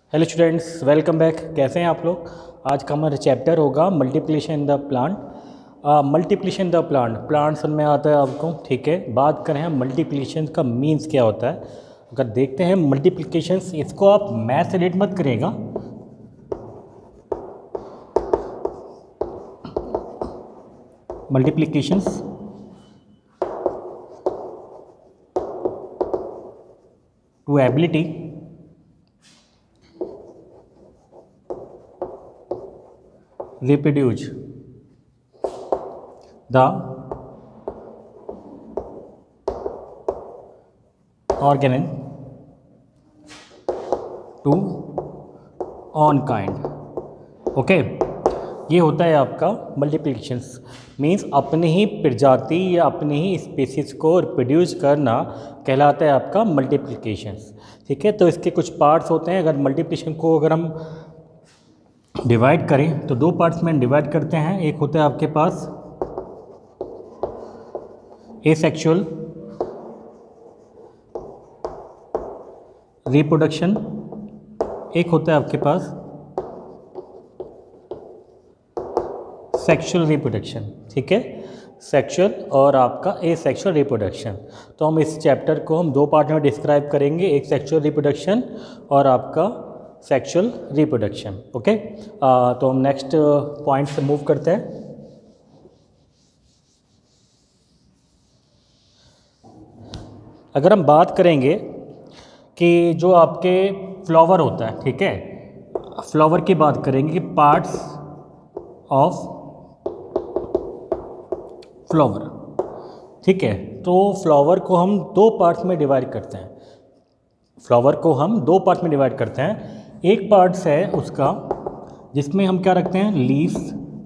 Hello students, welcome back. कैसे हैं आप लोग। आज का हमारा चैप्टर होगा multiplication in the plant. Multiplication the plant समझ में आता है आपको, ठीक है। बात करें हम मल्टीप्लिकेशन का मीन्स क्या होता है। अगर देखते हैं मल्टीप्लिकेशन, इसको आप मैथ से रिलेट मत करिएगा। Multiplications to ability reproduce the organism to own kind। Okay, ये होता है आपका मल्टीप्लिकेशंस। मीन्स अपनी ही प्रजाति या अपनी ही स्पीसीज को रिप्रोड्यूस करना कहलाता है आपका मल्टीप्लिकेशंस, ठीक है। तो इसके कुछ पार्ट्स होते हैं। अगर मल्टीप्लिकेशन को अगर हम डिवाइड करें तो दो पार्ट्स में डिवाइड करते हैं। एक होता है आपके पास एसेक्सुअल रिप्रोडक्शन, एक होता है आपके पास सेक्सुअल रिप्रोडक्शन, ठीक है। सेक्सुअल और आपका एसेक्सुअल रिप्रोडक्शन। तो हम इस चैप्टर को हम दो पार्ट में डिस्क्राइब करेंगे, एक सेक्सुअल रिप्रोडक्शन और आपका सेक्सुअल रिप्रोडक्शन। ओके, तो हम नेक्स्ट पॉइंट से मूव करते हैं। अगर हम बात करेंगे कि जो आपके फ्लावर होता है, ठीक है, फ्लावर की बात करेंगे कि पार्ट्स ऑफ फ्लावर, ठीक है। तो फ्लावर को हम दो पार्ट्स में डिवाइड करते हैं। फ्लावर को हम दो पार्ट में डिवाइड करते हैं। एक पार्ट्स है उसका जिसमें हम क्या रखते हैं, लीव्स,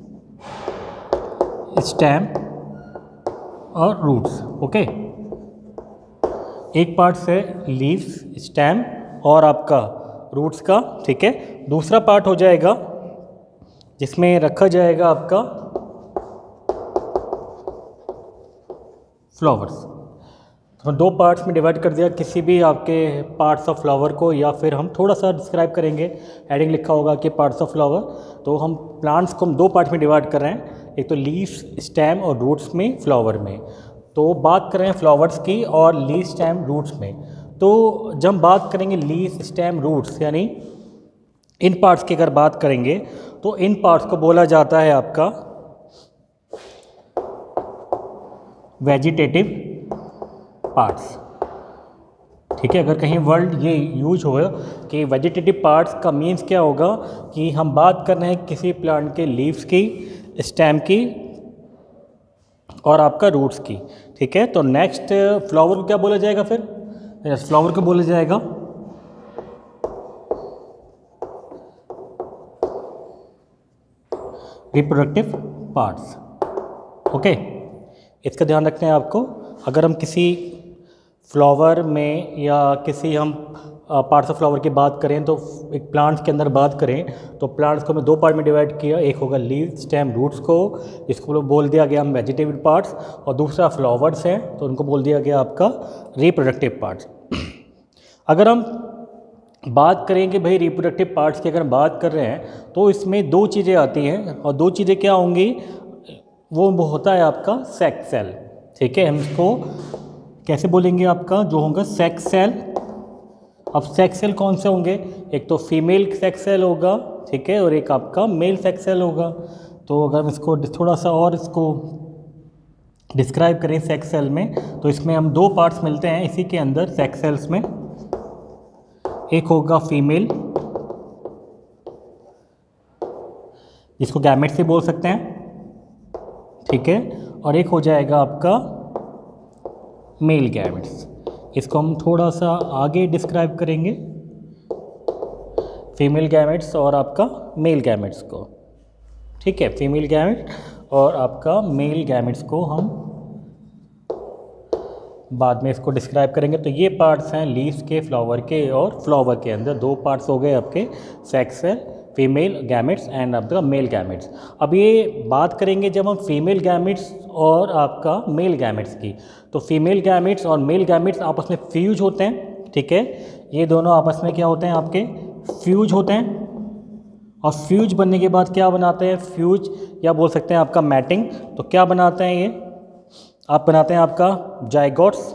स्टेम और रूट्स। ओके, एक पार्ट्स है लीव्स, स्टेम और आपका रूट्स का, ठीक है। दूसरा पार्ट हो जाएगा जिसमें रखा जाएगा आपका फ्लावर्स। तो दो पार्ट्स में डिवाइड कर दिया किसी भी आपके पार्ट्स ऑफ फ्लावर को, या फिर हम थोड़ा सा डिस्क्राइब करेंगे, हेडिंग लिखा होगा कि पार्ट्स ऑफ फ्लावर। तो हम प्लांट्स को हम दो पार्ट्स में डिवाइड कर रहे हैं, एक तो लीव्स, स्टेम और रूट्स में, फ्लावर में। तो बात कर रहे हैं फ्लावर्स की और लीव, स्टेम, रूट्स में। तो जब हम बात करेंगे लीव, स्टेम, रूट्स यानी इन पार्ट्स की अगर बात करेंगे तो इन पार्ट्स को बोला जाता है आपका वेजिटेटिव पार्ट्स, ठीक है। अगर कहीं वर्ड ये यूज हो कि वेजिटेटिव पार्ट्स का मीन्स क्या होगा कि हम बात कर रहे हैं किसी प्लांट के लीव्स की, स्टेम की और आपका रूट्स की, ठीक है। तो नेक्स्ट फ्लावर को क्या बोला जाएगा फिर, फ्लावर को बोला जाएगा रिप्रोडक्टिव पार्ट्स। ओके, इसका ध्यान रखना है आपको। अगर हम किसी फ्लावर में या किसी हम पार्ट्स ऑफ फ्लावर की बात करें तो एक प्लांट्स के अंदर बात करें तो प्लांट्स को मैं दो पार्ट में डिवाइड किया। एक होगा लीव, स्टेम, रूट्स को, इसको बोल दिया गया हम वेजिटेटिव पार्ट्स, और दूसरा फ्लावर्स हैं तो उनको बोल दिया गया आपका रिप्रोडक्टिव पार्ट्स। अगर हम बात करें कि भाई रिप्रोडक्टिव पार्ट्स की अगर हम बात कर रहे हैं तो इसमें दो चीज़ें आती हैं, और दो चीज़ें क्या होंगी, वो होता है आपका सेक्स सेल, ठीक है। हम इसको कैसे बोलेंगे, आपका जो होगा सेक्स सेल। अब सेक्स सेल कौन से होंगे, एक तो फीमेल सेक्स सेल होगा, ठीक है, और एक आपका मेल सेक्स सेल होगा। तो अगर हम इसको थोड़ा सा और इसको डिस्क्राइब करें सेक्स सेल में, तो इसमें हम दो पार्ट्स मिलते हैं इसी के अंदर सेक्स सेल्स में। एक होगा फीमेल, जिसको गैमेट्स से बोल सकते हैं, ठीक है, और एक हो जाएगा आपका मेल गैमेट्स। इसको हम थोड़ा सा आगे डिस्क्राइब करेंगे, फीमेल गैमेट्स और आपका मेल गैमेट्स को, ठीक है। फीमेल गैमेट और आपका मेल गैमेट्स को हम बाद में इसको डिस्क्राइब करेंगे। तो ये पार्ट्स हैं लीव्स के, फ्लावर के, और फ्लावर के अंदर दो पार्ट्स हो गए आपके sex cell, female gametes and आपका मेल गैमेट्स। अब ये बात करेंगे जब हम फीमेल गैमेट्स और आपका मेल गैमेट्स की, तो फीमेल गैमेट्स और मेल गैमेट्स आपस में फ्यूज होते हैं, ठीक है। ये दोनों आपस में क्या होते हैं, आपके फ्यूज होते हैं, और फ्यूज बनने के बाद क्या बनाते हैं, फ्यूज या बोल सकते हैं आपका मैटिंग। तो क्या बनाते हैं ये, आप बनाते हैं आपका जाइगोट्स,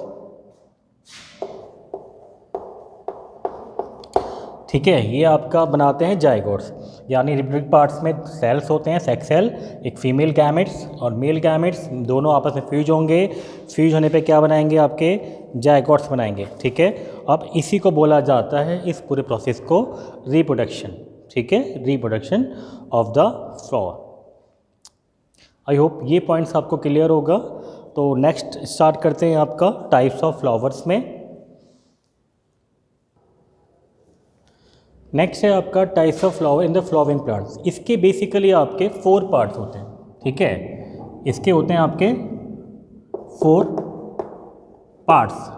ठीक है, ये आपका बनाते हैं जाइगोट्स, यानी रिप्रोडक्टिव पार्ट्स में सेल्स होते हैं, सेक्स सेल, एक फीमेल गैमेट्स और मेल गैमेट्स, दोनों आपस में फ्यूज होंगे। फ्यूज होने पे क्या बनाएंगे, आपके जाइगोट्स बनाएंगे, ठीक है। अब इसी को बोला जाता है, इस पूरे प्रोसेस को, रिप्रोडक्शन, ठीक है, reproduction of the flower. I hope ये पॉइंट्स आपको क्लियर होगा। तो नेक्स्ट स्टार्ट करते हैं आपका टाइप्स ऑफ फ्लावर्स में। नेक्स्ट है आपका types of flower in the flowering plants. इसके बेसिकली आपके 4 पार्ट्स होते हैं, ठीक है, इसके होते हैं आपके 4 पार्ट्स।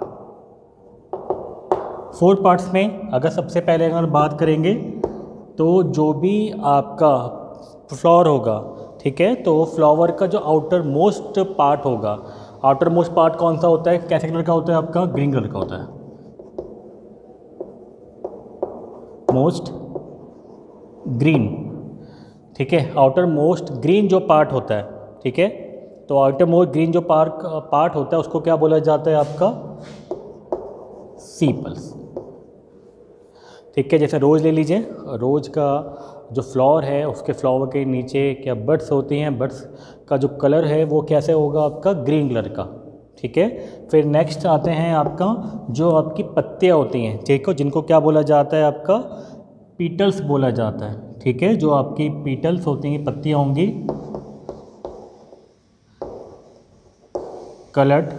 4 पार्ट्स में अगर सबसे पहले अगर बात करेंगे तो जो भी आपका फ्लावर होगा, ठीक है, तो फ्लावर का जो आउटर मोस्ट पार्ट होगा, आउटर मोस्ट पार्ट कौन सा होता है, कैसे कलर का होता है, आपका ग्रीन कलर का होता है, मोस्ट ग्रीन, ठीक है, आउटर मोस्ट ग्रीन जो पार्ट होता है, ठीक है, तो आउटर मोस्ट ग्रीन जो पार्ट होता है उसको क्या बोला जाता है, आपका सीपल्स, ठीक है। जैसे रोज़ ले लीजिए, रोज़ का जो फ्लावर है उसके फ्लावर के नीचे क्या बड्स होती हैं, बड्स का जो कलर है वो कैसे होगा, आपका ग्रीन कलर का, ठीक है। फिर नेक्स्ट आते हैं आपका जो आपकी पत्तियाँ होती हैं, ठीक है, जिनको क्या बोला जाता है, आपका पीटल्स बोला जाता है, ठीक है। जो आपकी पीटल्स होती हैं, पत्तियाँ होंगी कलर्ड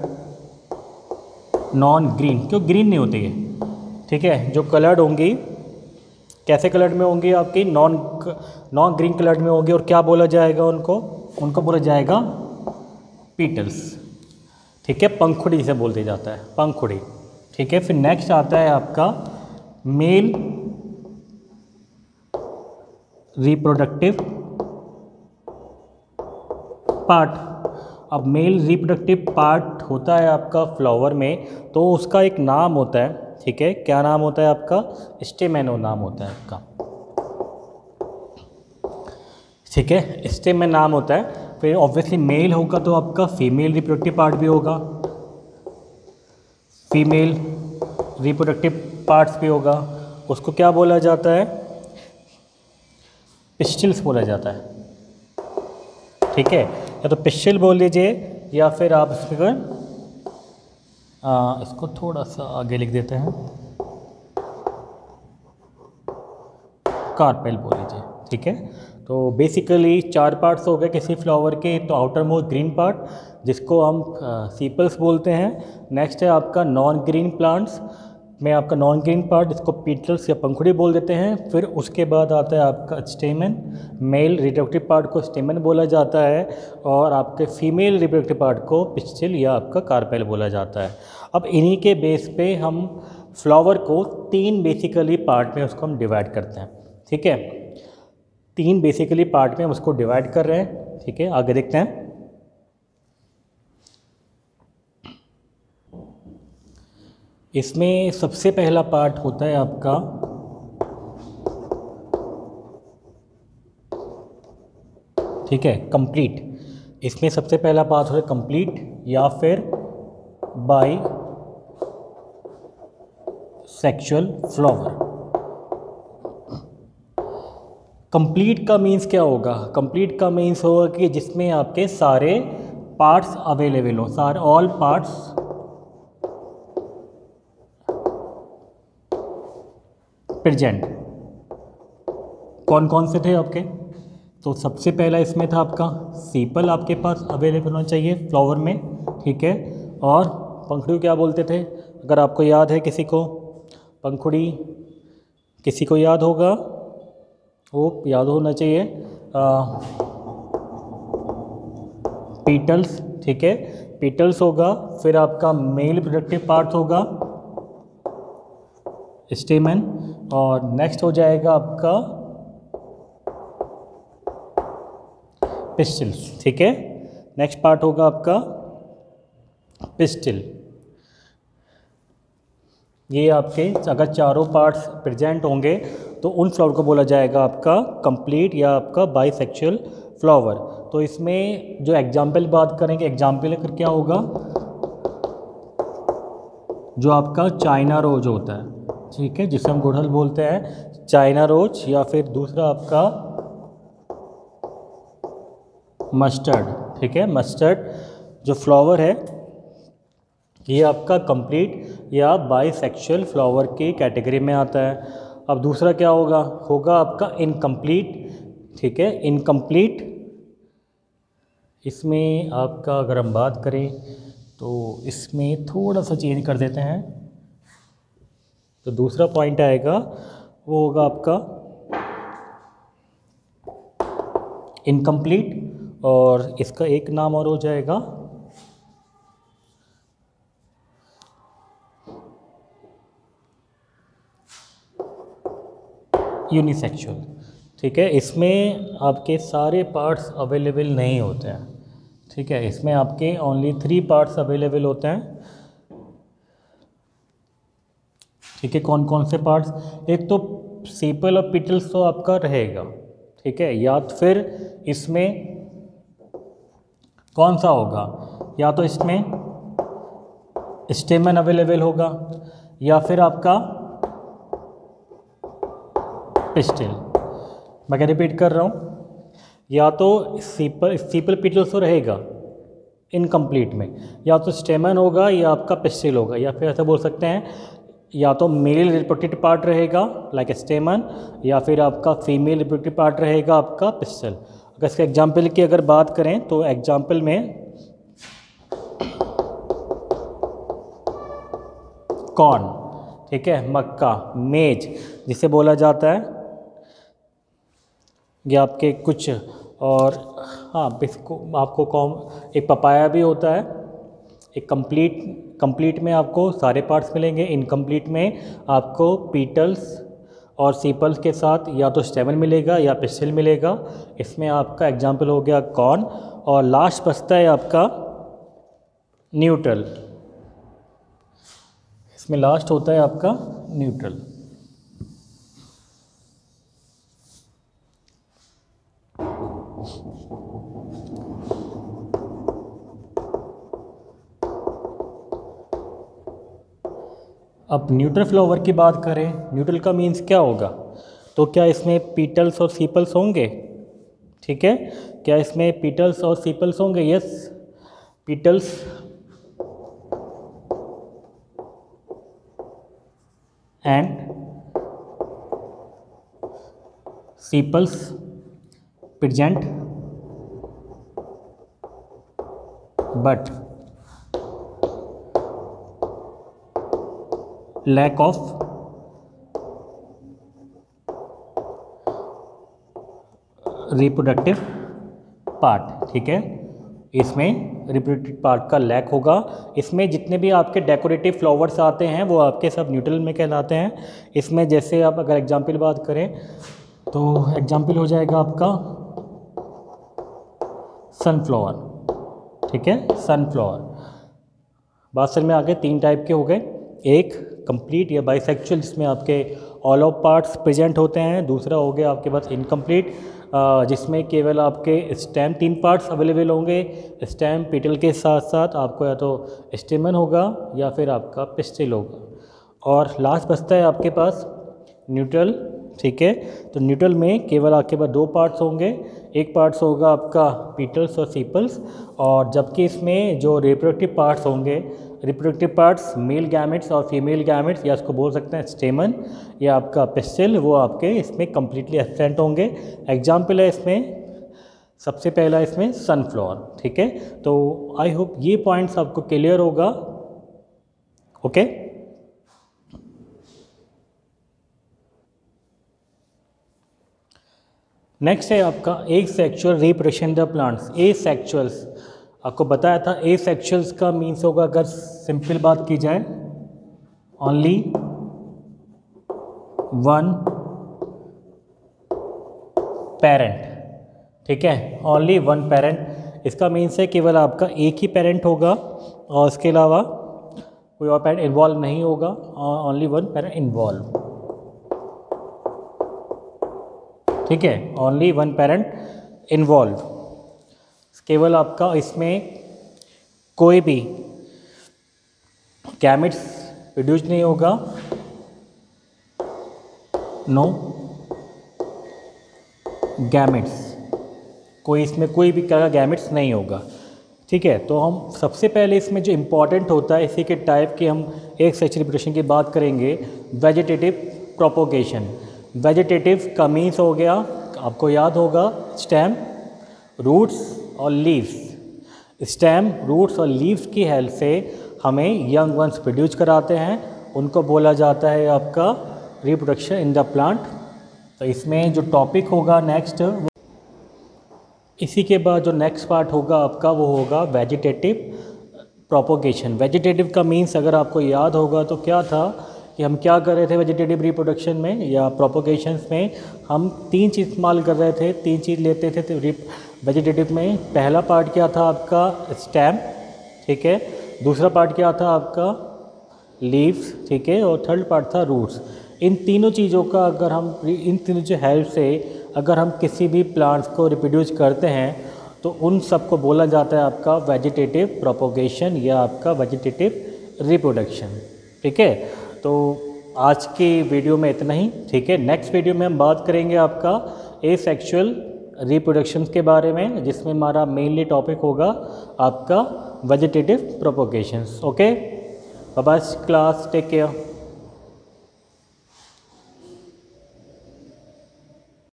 नॉन ग्रीन, क्यों ग्रीन नहीं होती है, ठीक है, जो कलर्ड होंगी, कैसे कलर्ड में होंगी, आपकी नॉन ग्रीन कलर्ड में होंगी, और क्या बोला जाएगा उनको बोला जाएगा पीटल्स, ठीक है, पंखुड़ी जिसे बोल दिया जाता है, पंखुड़ी, ठीक है। फिर नेक्स्ट आता है आपका मेल रिप्रोडक्टिव पार्ट। अब मेल रिप्रोडक्टिव पार्ट होता है आपका फ्लावर में, तो उसका एक नाम होता है, ठीक है, क्या नाम होता है आपका, स्टेमेन नाम होता है आपका, ठीक है, स्टेमेन नाम होता है। फिर ऑब्वियसली मेल होगा तो आपका फीमेल रिप्रोडक्टिव पार्ट भी होगा, फीमेल रिप्रोडक्टिव पार्ट्स भी होगा, उसको क्या बोला जाता है, पिस्टिल्स बोला जाता है, ठीक है, या तो पिस्टिल बोल लीजिए, या फिर आप इसको थोड़ा सा आगे लिख देते हैं, कार्पेल बोल लीजिए, ठीक है। तो बेसिकली 4 पार्ट्स हो गए किसी फ्लावर के, तो आउटर मोस्ट ग्रीन पार्ट जिसको हम सीपल्स बोलते हैं। नेक्स्ट है आपका नॉन ग्रीन प्लांट्स में आपका नॉन ग्रीन पार्ट जिसको पीटल्स या पंखुड़ी बोल देते हैं। फिर उसके बाद आता है आपका स्टेमन, मेल रिप्रोडक्टिव पार्ट को स्टेमन बोला जाता है, और आपके फीमेल रिप्रोडक्टिव पार्ट को पिस्टिल या आपका कार्पेल बोला जाता है। अब इन्हीं के बेस पे हम फ्लावर को 3 बेसिकली पार्ट में उसको हम डिवाइड करते हैं, ठीक है, 3 बेसिकली पार्ट में हम उसको डिवाइड कर रहे हैं, ठीक है। आगे देखते हैं। इसमें सबसे पहला पार्ट होता है आपका ठीक है कंप्लीट। इसमें सबसे पहला पार्ट होता है कंप्लीट या फिर बाई सेक्सुअल फ्लावर। कंप्लीट का मीन्स क्या होगा? कंप्लीट का मीन्स होगा कि जिसमें आपके सारे पार्ट्स अवेलेबल हो, सारे ऑल पार्ट्स प्रेजेंट। कौन कौन से थे आपके? तो सबसे पहला इसमें था आपका सीपल आपके पास अवेलेबल होना चाहिए फ्लावर में, ठीक है। और पंखुड़ी क्या बोलते थे? अगर आपको याद है किसी को पंखुड़ी, किसी को याद होगा, वो याद होना चाहिए पीटल्स, ठीक है, पीटल्स होगा। फिर आपका मेल रिप्रोडक्टिव पार्ट होगा स्टेमन, और नेक्स्ट हो जाएगा आपका पिस्टिल्स, ठीक है। नेक्स्ट पार्ट होगा आपका पिस्टिल। ये आपके अगर चारों पार्ट्स प्रेजेंट होंगे तो उन फ्लावर को बोला जाएगा आपका कंप्लीट या आपका बाइसेक्सुअल फ्लावर। तो इसमें जो एग्जाम्पल बात करेंगे, एग्जाम्पल क्या होगा, जो आपका चाइना रोज होता है, ठीक है, जिसे हम गुड़हल बोलते हैं, चाइना रोज, या फिर दूसरा आपका मस्टर्ड, ठीक है, मस्टर्ड जो फ्लावर है ये आपका कंप्लीट या बाइसेक्सुअल फ्लावर की कैटेगरी में आता है। अब दूसरा क्या होगा आपका इनकम्प्लीट, ठीक है, इनकम्प्लीट। इसमें आपका अगर हम बात करें तो इसमें थोड़ा सा चेंज कर देते हैं, तो दूसरा पॉइंट आएगा वो होगा आपका इनकम्प्लीट, और इसका एक नाम और हो जाएगा यूनिसेक्सुअल, ठीक है। इसमें आपके सारे पार्ट्स अवेलेबल नहीं होते हैं, ठीक है, इसमें आपके ओनली 3 पार्ट्स अवेलेबल होते हैं, ठीक है। कौन कौन से पार्ट्स, एक तो सेपल और पिटल्स तो आपका रहेगा, ठीक है, या फिर इसमें कौन सा होगा, या तो इसमें स्टेमन अवेलेबल होगा या फिर आपका पिस्टिल। मैं क्या रिपीट कर रहा हूँ, या तो सीपल पिटल्स तो रहेगा इनकम्प्लीट में, या तो स्टेमन होगा या आपका पिस्टिल होगा, या फिर ऐसा बोल सकते हैं या तो मेल रिप्रोडक्टिव पार्ट रहेगा लाइक स्टेमन, या फिर आपका फीमेल रिप्रोडक्टिव पार्ट रहेगा आपका पिस्टिल। अगर इसके एग्जाम्पल की अगर बात करें तो एग्जाम्पल में कॉर्न, ठीक है, मक्का, मेज जिसे बोला जाता है, ये आपके कुछ, और हाँ आपको एक पपाया भी होता है। एक कंप्लीट में आपको सारे पार्ट्स मिलेंगे, इनकम्प्लीट में आपको पीटल्स और सीपल्स के साथ या तो स्टेमन मिलेगा या पिस्टिल मिलेगा। इसमें आपका एग्जाम्पल हो गया कॉर्न, और लास्ट बचता है आपका न्यूट्रल, इसमें लास्ट होता है आपका न्यूट्रल। अब न्यूट्रल फ्लावर की बात करें, न्यूट्रल का मीन्स क्या होगा, तो क्या इसमें पीटल्स और सीपल्स होंगे, ठीक है, क्या इसमें पीटल्स और सीपल्स होंगे, yes, petals and sepals present but lack of reproductive part, ठीक है, इसमें रिप्रोडक्टिव पार्ट का लैक होगा। इसमें जितने भी आपके डेकोरेटिव फ्लावर्स आते हैं वो आपके सब न्यूट्रल में कहलाते हैं। इसमें जैसे आप अगर एग्जाम्पल बात करें तो एग्जाम्पल हो जाएगा आपका सनफ्लावर, ठीक है, सनफ्लावर। बात समझ में आ गए, 3 टाइप के हो गए, एक कंप्लीट या बाइसेक्सुअल जिसमें आपके ऑल ऑफ पार्ट्स प्रेजेंट होते हैं, दूसरा हो गया आपके पास इनकम्प्लीट जिसमें केवल आपके स्टेम 3 पार्ट्स अवेलेबल होंगे, स्टेम पिटल के साथ साथ आपको या तो स्टेमन होगा या फिर आपका पिस्टिल होगा, और लास्ट बचता है आपके पास न्यूट्रल, ठीक है। तो न्यूट्रल में केवल आपके पास 2 पार्ट्स होंगे, एक पार्ट्स होगा आपका पीटल्स और सीपल्स, और जबकि इसमें जो रिप्रोडक्टिव पार्ट्स होंगे, रिप्रोडक्टिव पार्ट्स मेल गैमेट्स और फीमेल गैमेट्स, या इसको बोल सकते हैं स्टेमन या आपका पिस्टिल, वो आपके इसमें कम्प्लीटली एब्सेंट होंगे। एग्जाम्पल है इसमें सबसे पहला इसमें सनफ्लावर, ठीक है। तो आई होप ये पॉइंट्स आपको क्लियर होगा, ओके। नेक्स्ट है आपका asexual reproduction the plants. Asexuals आपको बताया था, एसेक्सुअल्स का मीन्स होगा, अगर सिंपल बात की जाए, ओनली वन पेरेंट, ठीक है, ओनली वन पेरेंट। इसका मीन्स है केवल आपका एक ही पेरेंट होगा और इसके अलावा कोई और पेरेंट इन्वॉल्व नहीं होगा, ओनली वन पेरेंट इन्वॉल्व, ठीक है, ओनली वन पेरेंट इन्वॉल्व। केवल आपका इसमें कोई भी गैमेट्स प्रोड्यूस नहीं होगा, नो गैमेट्स, कोई इसमें कोई भी तरह का गैमेट्स नहीं होगा, ठीक है। तो हम सबसे पहले इसमें जो इम्पॉर्टेंट होता है इसी के टाइप की हम एक सेक्शुअल रिप्रोडक्शन की बात करेंगे, वेजिटेटिव प्रोपोगेशन। वेजिटेटिव का मीन्स हो गया, आपको याद होगा, स्टेम, रूट्स और लीव्स। स्टेम, रूट्स और लीव्स की हेल्प से हमें यंग वंस प्रोड्यूस कराते हैं, उनको बोला जाता है आपका रिप्रोडक्शन इन द प्लांट। तो इसमें जो टॉपिक होगा नेक्स्ट, इसी के बाद जो नेक्स्ट पार्ट होगा आपका वो होगा वेजिटेटिव प्रोपोगेशन। वेजिटेटिव का मीन्स अगर आपको याद होगा तो क्या था कि हम क्या कर रहे थे वेजिटेटिव रिप्रोडक्शन में या प्रोपोगेशंस में, हम तीन चीज़ इस्तेमाल कर रहे थे, तीन चीज़ लेते थे वेजिटेटिव में। पहला पार्ट क्या था आपका स्टेम, ठीक है, दूसरा पार्ट क्या था आपका लीव्स, ठीक है, और थर्ड पार्ट था रूट्स। इन तीनों चीज़ों का अगर हम इन तीनों की हेल्प से अगर हम किसी भी प्लांट्स को रिप्रोड्यूस करते हैं तो उन सबको बोला जाता है आपका वेजिटेटिव प्रोपोगेशन या आपका वेजिटेटिव रिप्रोडक्शन, ठीक है। तो आज की वीडियो में इतना ही, ठीक है। नेक्स्ट वीडियो में हम बात करेंगे आपका एसेक्सुअल रिप्रोडक्शन के बारे में, जिसमें हमारा मेनली टॉपिक होगा आपका vegetative propagations. Okay, bye bye class, take care.